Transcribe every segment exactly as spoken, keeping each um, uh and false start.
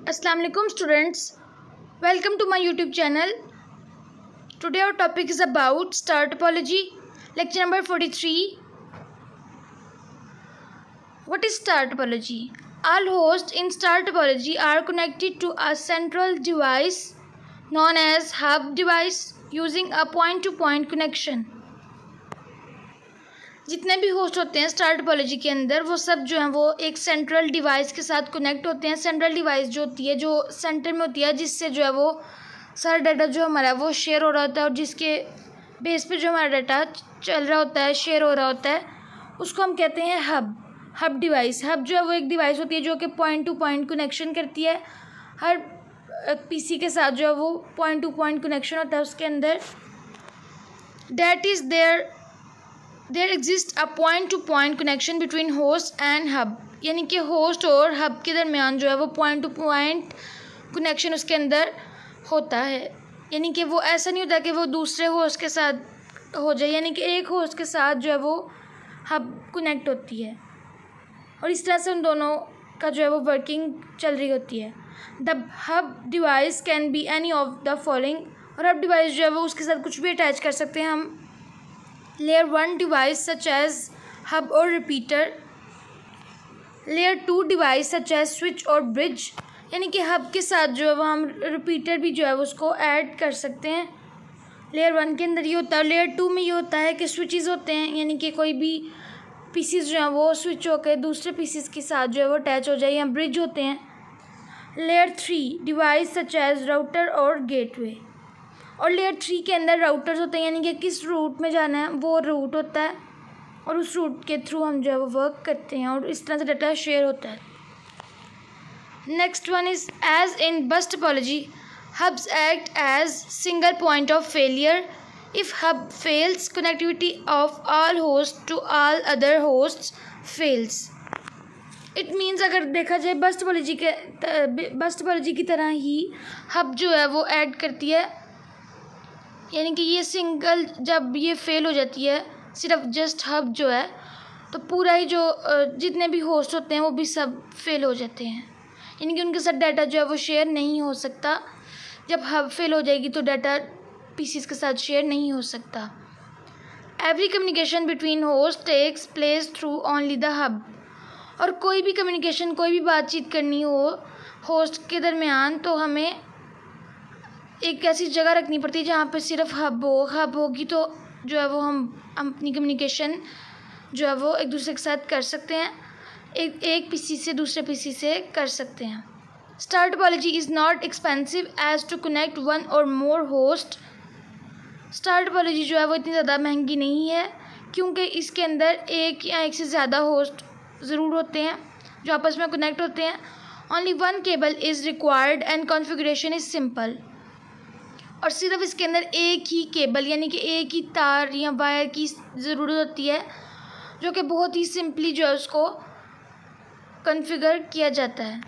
Assalamu alaikum students, welcome to my YouTube channel. Today our topic is about star topology, lecture number forty-three. What is star topology? All hosts in star topology are connected to a central device known as hub device using a point-to-point connection. जितने भी host होते हैं star topology के अंदर वो सब जो हैं वो एक सेंट्रल डिवाइस के साथ कनेक्ट होते हैं. सेंट्रल डिवाइस जो होती है जो सेंटर में होती है जिससे जो है वो सारा डाटा जो हमारा वो शेयर हो रहा होता है और जिसके बेस पे जो हमारा डाटा चल रहा होता है शेयर हो रहा होता है उसको हम कहते हैं हब. हब डिवाइस हब जो है वो एक डिवाइस होती है जो कि पॉइंट टू पॉइंट कनेक्शन करती है. हर पीसी के साथ जो है वो पॉइंट टू पॉइंट कनेक्शन होता है उसके अंदर. That is there there exist a point to point connection between host and hub. यानी कि होस्ट और हब के दरमियान जो है वो पॉइंट टू पॉइंट कनेक्शन उसके अंदर होता है. यानी कि वो ऐसा नहीं होता कि वो दूसरे होस्ट के साथ हो जाए. यानी कि एक होस्ट के साथ जो है वो हब कनेक्ट होती है और इस तरह से उन दोनों का जो है वो वर्किंग चल रही होती है. The hub device can be any of the following. और हब डिवाइस जो है वो उसके साथ कुछ भी अटैच कर सकते हैं हम. Layer one device such as hub और repeater. Layer two device such as switch और ब्रिज. यानी कि हब के साथ जो है वो हम रिपीटर भी जो है वो उसको ऐड कर सकते हैं. लेयर वन के अंदर ये होता है. लेयर टू में ये होता है कि स्विचेस होते हैं यानी कि कोई भी पीसीस जो हैं वो स्विच होकर दूसरे पीसीस के साथ जो है वो अटैच हो जाए या ब्रिज होते हैं. Layer three device such as router और गेटवे. और लेयर थ्री के अंदर राउटर्स होते हैं यानी कि किस रूट में जाना है वो रूट होता है और उस रूट के थ्रू हम जो है वो वर्क करते हैं और इस तरह से डाटा शेयर होता है. Next one is as in bus topology hubs act as single point of failure. If hub fails connectivity of all host to all other hosts fails. It means अगर देखा जाए बस टोपोलॉजी के बस topology की तरह ही हब जो है वो ऐड करती है. यानी कि ये सिंगल जब ये फेल हो जाती है सिर्फ जस्ट हब जो है तो पूरा ही जो जितने भी होस्ट होते हैं वो भी सब फेल हो जाते हैं. यानी कि उनके साथ डाटा जो है वो शेयर नहीं हो सकता. जब हब फेल हो जाएगी तो डाटा पीसीस के साथ शेयर नहीं हो सकता. Every communication between host takes place through only the hub. और कोई भी कम्युनिकेशन कोई भी बातचीत करनी हो होस्ट के दरमियान तो हमें एक ऐसी जगह रखनी पड़ती है जहाँ पे सिर्फ हब हो. हब होगी तो जो है वो हम अपनी कम्युनिकेशन जो है वो एक दूसरे के साथ कर सकते हैं. एक एक पीसी से दूसरे पीसी से कर सकते हैं. Star topology is not expensive as to connect one or more host. Star topology जो है वो इतनी ज़्यादा महंगी नहीं है क्योंकि इसके अंदर एक या एक से ज़्यादा होस्ट ज़रूर होते हैं जो आपस में कनेक्ट होते हैं. Only one cable is required and configuration is simple. और सिर्फ इसके अंदर एक ही केबल यानी कि एक ही तार या वायर की ज़रूरत होती है जो कि बहुत ही सिंपली जो है उसको कॉन्फ़िगर किया जाता है.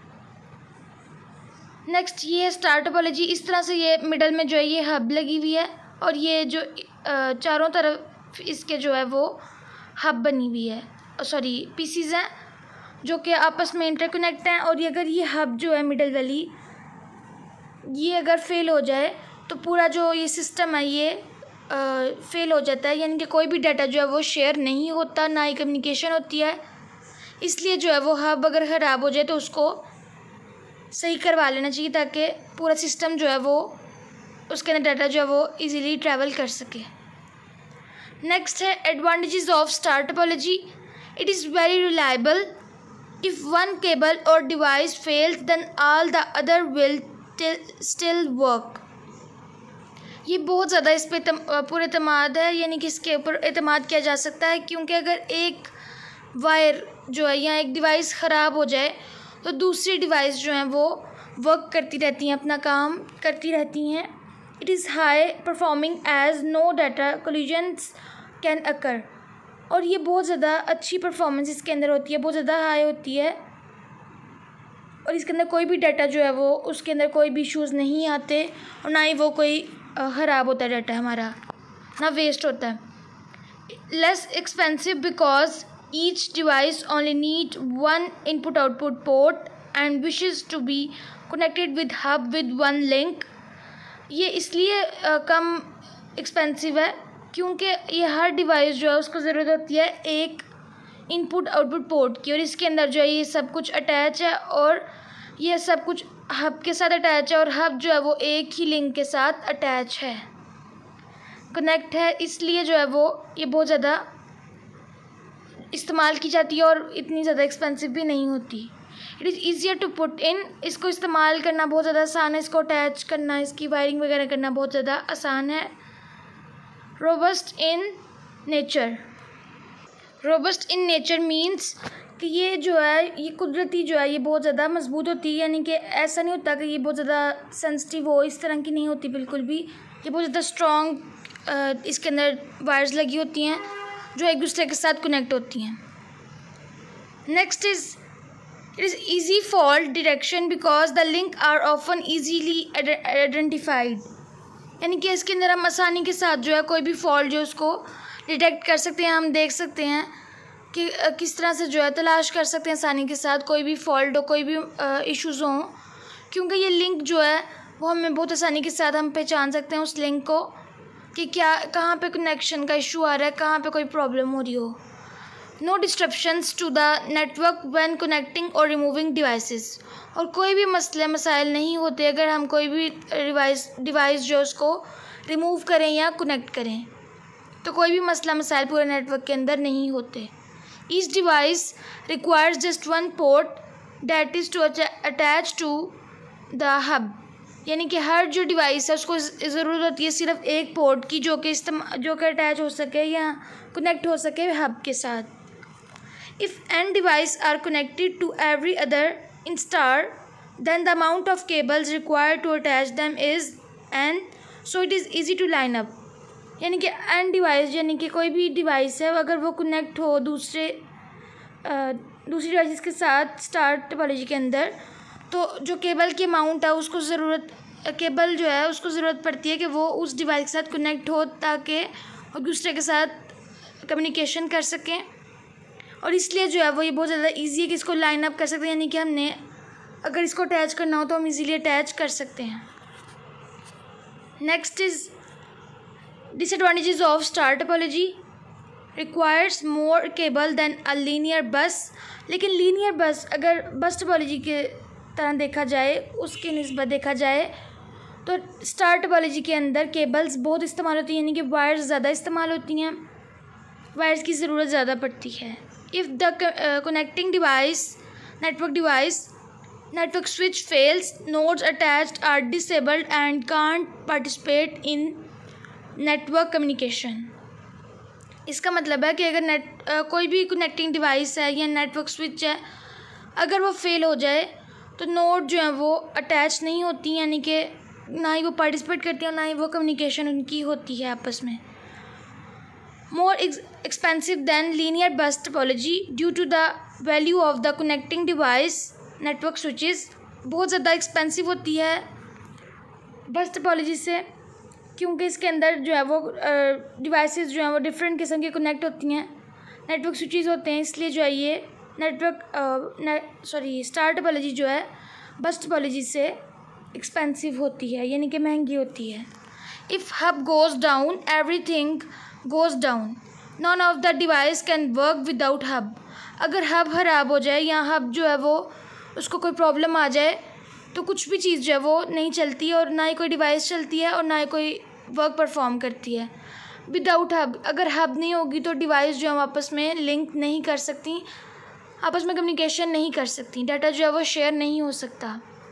नेक्स्ट ये है स्टार टोपोलॉजी. इस तरह से ये मिडल में जो है ये हब लगी हुई है और ये जो चारों तरफ इसके जो है वो हब बनी हुई है सॉरी पीसीज हैं जो कि आपस में इंटरकनेक्ट हैं. और ये अगर ये हब जो है मिडल वाली ये अगर फेल हो जाए तो पूरा जो ये सिस्टम है ये फेल हो जाता है. यानी कि कोई भी डाटा जो है वो शेयर नहीं होता ना ही कम्युनिकेशन होती है. इसलिए जो है वो हब अगर ख़राब हो जाए तो उसको सही करवा लेना चाहिए ताकि पूरा सिस्टम जो है वो उसके अंदर डाटा जो है वो इजीली ट्रैवल कर सके. नेक्स्ट है advantages of star topology. It is very reliable. If one cable or device fails then all the other will still work. ये बहुत ज़्यादा इस पर पूरे एतमाद है यानी कि इसके ऊपर एतमाद किया जा सकता है क्योंकि अगर एक वायर जो है या एक डिवाइस ख़राब हो जाए तो दूसरी डिवाइस जो हैं वो वर्क करती रहती हैं अपना काम करती रहती हैं. It is high performing as no data collisions can occur. और ये बहुत ज़्यादा अच्छी परफॉर्मेंस इसके अंदर होती है बहुत ज़्यादा हाई होती है और इसके अंदर कोई भी डाटा जो है वो उसके अंदर कोई भी इश्यूज़ नहीं आते और ना ही वो कोई ख़राब होता है डाटा हमारा ना वेस्ट होता है. Less expensive because each device only need one input output port and wishes to be connected with hub with one link. ये इसलिए uh, कम एक्सपेंसिव है क्योंकि ये हर डिवाइस जो है उसको ज़रूरत होती है एक इनपुट आउटपुट पोर्ट की, और इसके अंदर जो है ये सब कुछ अटैच है और ये सब कुछ हब के साथ अटैच है, और हब जो है वो एक ही लिंक के साथ अटैच है, कनेक्ट है। इसलिए जो है वो ये बहुत ज़्यादा इस्तेमाल की जाती है और इतनी ज़्यादा एक्सपेंसिव भी नहीं होती। It is easier to put in, इसको इस्तेमाल करना बहुत ज़्यादा आसान है, इसको अटैच करना, इसकी वायरिंग वगैरह करना बहुत ज़्यादा आसान है। Robust in nature, robust in nature means कि ये जो है ये कुदरती जो है ये बहुत ज़्यादा मजबूत होती है, यानी कि ऐसा नहीं होता कि ये बहुत ज़्यादा सेंसिटिव हो, इस तरह की नहीं होती बिल्कुल भी। ये बहुत ज़्यादा स्ट्रॉन्ग इसके अंदर वायर्स लगी होती हैं जो एक दूसरे के साथ कनेक्ट होती हैं। Next is it is easy fault detection because the link are often easily identified, यानी कि इसके अंदर हम आसानी के साथ जो है कोई भी फॉल्ट जो उसको डिटेक्ट कर सकते हैं, हम देख सकते हैं कि किस तरह से जो है तलाश कर सकते हैं आसानी के साथ कोई भी फॉल्ट हो, कोई भी इश्यूज़ हों, क्योंकि ये लिंक जो है वो हमें बहुत आसानी के साथ हम पहचान सकते हैं उस लिंक को कि क्या कहाँ पे कनेक्शन का इशू आ रहा है, कहाँ पे कोई प्रॉब्लम हो रही हो। No disruptions to the network when connecting or removing devices, और कोई भी मसले मसाइल नहीं होते अगर हम कोई भी डिवाइस डिवाइस जो उसको रिमूव करें या कनेक्ट करें, तो कोई भी मसला मसाइल पूरे नेटवर्क के अंदर नहीं होते। Each device requires just one port that is to attach to the hub, यानी कि हर जो डिवाइस है उसको ज़रूरत होती है सिर्फ एक पोर्ट की जो कि इस्तेमाल जो कि अटैच हो सके या कनेक्ट हो सके हब के साथ। If N device are connected to every other in star then the amount of cables required to attach them is N, so it is easy to line up, यानी कि N device यानी कि कोई भी device है अगर वो connect हो दूसरे आ, दूसरी डिवाइस के साथ स्टार टोपोलॉजी के अंदर, तो जो केबल की अमाउंट है उसको ज़रूरत केबल जो है उसको ज़रूरत पड़ती है कि वो उस डिवाइस के साथ कनेक्ट हो ताकि और दूसरे के साथ कम्युनिकेशन कर सकें, और इसलिए जो है वो ये बहुत ज़्यादा इजी है कि इसको लाइन अप कर सकते हैं, यानी कि हमने अगर इसको अटैच करना हो तो हम इजीली अटैच कर सकते हैं। Next is disadvantages of star topology, requires more cable than a linear bus, लेकिन लीनियर बस अगर बस टोपोलॉजी के तरह देखा जाए उसकी निस्बत देखा जाए तो स्टार टोपोलॉजी के अंदर केबल्स बहुत इस्तेमाल होती हैं, यानी कि वायर्स ज़्यादा इस्तेमाल होती हैं, वायर्स की ज़रूरत ज़्यादा पड़ती है। If the connecting device network device network switch fails, nodes attached are disabled and can't participate in network communication. इसका मतलब है कि अगर नेट uh, कोई भी कनेक्टिंग डिवाइस है या नेटवर्क स्विच है अगर वो फेल हो जाए तो नोड जो है वो अटैच नहीं होती, यानी कि ना ही वो पार्टिसिपेट करती है और ना ही वो कम्युनिकेशन उनकी होती है आपस में। More expensive than linear bus topology due to the value of the connecting device network switches, बहुत ज़्यादा एक्सपेंसिव होती है बस टोपोलॉजी से, क्योंकि इसके अंदर जो है वो डिवाइसेस जो हैं वो डिफरेंट किस्म की कनेक्ट होती हैं, नेटवर्क स्विचेस होते हैं, इसलिए जो है ये नेटवर्क सॉरी स्टार टोपोलॉजी जो है बस टोपोलॉजी से एक्सपेंसिव होती है, यानी कि महंगी होती है। If hub goes down everything goes down, none of the device can work without hub, अगर हब ख़राब हो जाए या हब जो है वो उसको कोई प्रॉब्लम आ जाए तो कुछ भी चीज़ जो है वो नहीं चलती और ना ही कोई डिवाइस चलती है और ना ही कोई वर्क परफॉर्म करती है। विदाउट हब, अगर हब नहीं होगी तो डिवाइस जो है आपस में लिंक नहीं कर सकती, आपस में कम्युनिकेशन नहीं कर सकती, डाटा जो है वो शेयर नहीं हो सकता।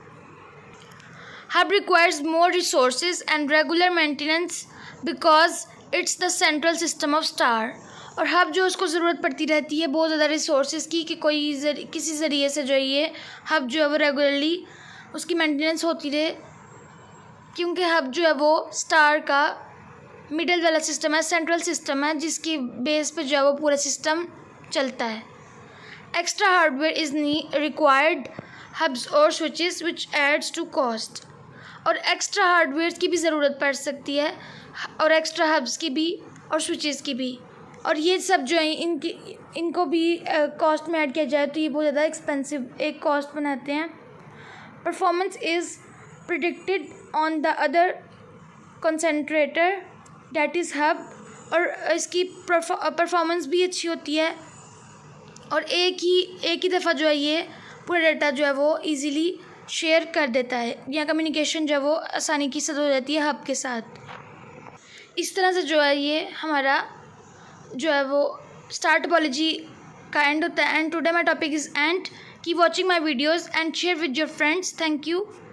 Hub requires more resources and regular maintenance because it's the central system of star, और हब जो उसको ज़रूरत पड़ती रहती है बहुत ज़्यादा रिसोर्सेज की कि कोई जरि, किसी ज़रिए से जो है ये हब जो है वो रेगुलरली उसकी मेंटेनेंस होती रहे, क्योंकि हब जो है वो स्टार का मिडल वाला सिस्टम है, सेंट्रल सिस्टम है जिसकी बेस पे जो है वो पूरा सिस्टम चलता है। Extra hardware is required hubs or switches which adds to cost, और एक्स्ट्रा हार्डवेयर की भी ज़रूरत पड़ सकती है और एक्स्ट्रा हब्स की भी और स्विचेस की भी, और ये सब जो है इनकी इनको भी कॉस्ट में ऐड किया जाए तो ये बहुत ज़्यादा एक्सपेंसिव एक कॉस्ट बनाते हैं। Performance is predicted on the other concentrator that is hub, और इसकी परफॉर्मेंस भी अच्छी होती है और एक ही एक ही दफ़ा जो है ये पूरा डाटा जो है वो इजीली शेयर कर देता है, या कम्युनिकेशन जो है वो आसानी की साथ हो जाती है हब के साथ। इस तरह से जो है ये हमारा जो है वो स्टार टोपोलॉजी का एंड होता है। And today my topic is end. Keep watching my videos and share with your friends. Thank you.